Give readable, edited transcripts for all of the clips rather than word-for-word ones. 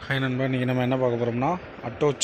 Hi நண்பா, இன்றைக்கி நம்ம என்ன பார்க்க போகிறோம்னா அட்டோச்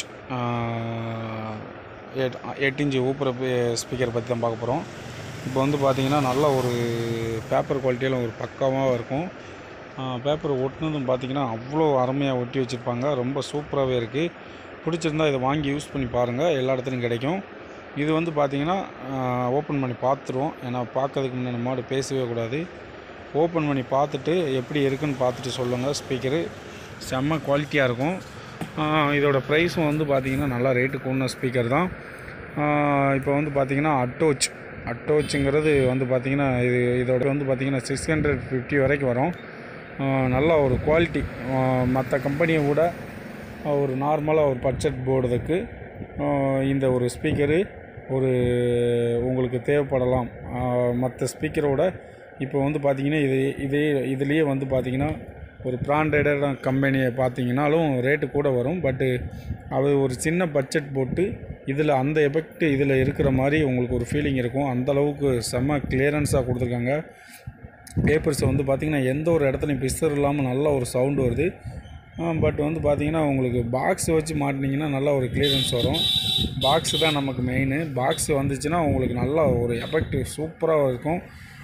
8 இன்ச் ஊப்புற ஸ்பீக்கர் பற்றி தான் பார்க்க போகிறோம். இப்போ வந்து பார்த்திங்கன்னா நல்ல ஒரு பேப்பர் குவாலிட்டியில் ஒரு பக்காவாக இருக்கும். பேப்பர் ஒட்டினதும் பார்த்திங்கன்னா அவ்வளோ அருமையாக ஒட்டி வச்சுருப்பாங்க. ரொம்ப சூப்பராகவே இருக்குது. பிடிச்சிருந்தால் இதை வாங்கி யூஸ் பண்ணி பாருங்கள், எல்லா இடத்துலையும் கிடைக்கும். இது வந்து பார்த்திங்கன்னா ஓப்பன் பண்ணி பார்த்துருவோம். ஏன்னா பார்க்கறதுக்கு முன்னாடி மாடு பேசவே கூடாது. ஓப்பன் பண்ணி பார்த்துட்டு எப்படி இருக்குன்னு பார்த்துட்டு சொல்லுங்கள். ஸ்பீக்கரு செம்ம குவாலிட்டியாக இருக்கும். இதோட ப்ரைஸும் வந்து பார்த்திங்கன்னா நல்லா ரேட்டு கூடின ஸ்பீக்கர் தான். இப்போ வந்து பார்த்திங்கன்னா அட்டோச்சுங்கிறது வந்து பார்த்திங்கன்னா இதோட வந்து பார்த்திங்கன்னா 650 வரைக்கும் வரும். நல்ல ஒரு குவாலிட்டி. மற்ற கம்பெனியை விட ஒரு நார்மலாக ஒரு பட்ஜெட் போர்டுக்கு இந்த ஒரு ஸ்பீக்கரு உங்களுக்கு தேவைப்படலாம். மற்ற ஸ்பீக்கரோட இப்போ வந்து பார்த்திங்கன்னா இதுலேயே வந்து பார்த்திங்கன்னா ஒரு பிராண்டடான கம்பெனியை பார்த்திங்கனாலும் ரேட்டு கூட வரும். பட்டு அது ஒரு சின்ன பட்ஜெட் போட்டு இதில் அந்த எஃபெக்ட் இதில் இருக்கிற மாதிரி உங்களுக்கு ஒரு ஃபீலிங் இருக்கும். அந்தளவுக்கு செம்ம கிளியரன்ஸாக கொடுத்துருக்காங்க. பேப்பர்ஸை வந்து பார்த்திங்கன்னா எந்த ஒரு இடத்துலையும் பிஸ்ஸர் இல்லாமல் நல்ல ஒரு சவுண்டு வருது. பட் வந்து பார்த்திங்கன்னா உங்களுக்கு பாக்ஸ் வச்சு மாட்டினீங்கன்னா நல்லா ஒரு கிளியரன்ஸ் வரும். பாக்ஸு தான் நமக்கு மெயின். பாக்ஸ் வந்துச்சுன்னா உங்களுக்கு நல்லா ஒரு எஃபெக்ட் சூப்பராக இருக்கும்.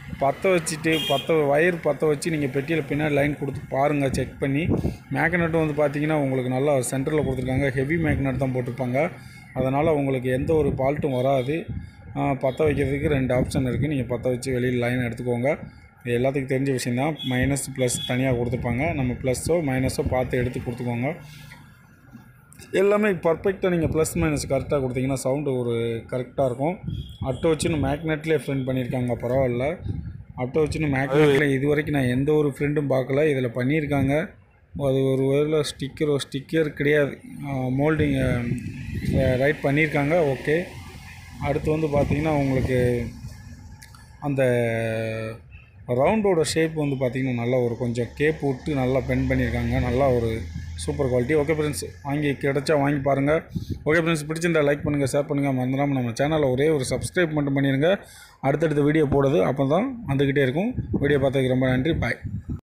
வயர் பற்ற வச்சு நீங்கள் பெட்டியில் பின்னாடி லைன் கொடுத்து பாருங்கள், செக் பண்ணி. மேக்னெட்டும் வந்து பார்த்திங்கன்னா உங்களுக்கு நல்லா சென்டரில் கொடுத்துருக்காங்க. ஹெவி மேக்னெட் தான் போட்டிருப்பாங்க. அதனால் உங்களுக்கு எந்த ஒரு ஃபால்ட்டும் வராது. பற்ற வைக்கிறதுக்கு 2 ஆப்ஷன் இருக்குது. நீங்கள் பற்ற வச்சு வெளியில் லைன் எடுத்துக்கோங்க. இது எல்லாத்துக்கும் தெரிஞ்ச விஷயந்தான். மைனஸ் ப்ளஸ் தனியாக கொடுத்துருப்பாங்க. நம்ம ப்ளஸ்ஸோ மைனஸோ பார்த்து எடுத்து கொடுத்துக்கோங்க. எல்லாமே பர்ஃபெக்டாக நீங்கள் ப்ளஸ் மைனஸ் கரெக்டாக கொடுத்தீங்கன்னா சவுண்டு ஒரு கரெக்டாக இருக்கும். அட்டோச்சுன்னு மேக்னெட்லேயே ஃப்ரெண்ட் பண்ணியிருக்காங்க, பரவாயில்ல. அட்டோச்சுன்னு மேக்னெட்டில் இது வரைக்கும் நான் எந்த ஒரு ஃப்ரெண்டும் பார்க்கல. இதில் பண்ணியிருக்காங்க. அது ஒரு வேளை ஸ்டிக்கர் கிடையாது, மோல்டிங் ரைட் பண்ணியிருக்காங்க. ஓகே. அடுத்து வந்து பார்த்திங்கன்னா உங்களுக்கு அந்த ரவுண்டோட ஷேப் வந்து பார்த்திங்கன்னா நல்லா ஒரு கொஞ்சம் கேப் விட்டு நல்லா பெண்ட் பண்ணியிருக்காங்க. நல்லா ஒரு சூப்பர் குவாலிட்டி. ஓகே ஃப்ரெண்ட்ஸ், கிடைச்சா வாங்கி பாருங்கள். ஓகே ஃப்ரெண்ட்ஸ், பிடிச்சிருந்தா லைக் பண்ணுங்கள், ஷேர் பண்ணுங்கள். மறந்துடாமல் நம்ம சேனலில் ஒரே ஒரு சப்ஸ்கிரைப் மட்டும் பண்ணிடுங்க. அடுத்தடுத்த வீடியோ போடுறது அப்போ தான் வந்துக்கிட்டே இருக்கும். வீடியோ பார்த்ததுக்கு ரொம்ப நன்றி. பாய்.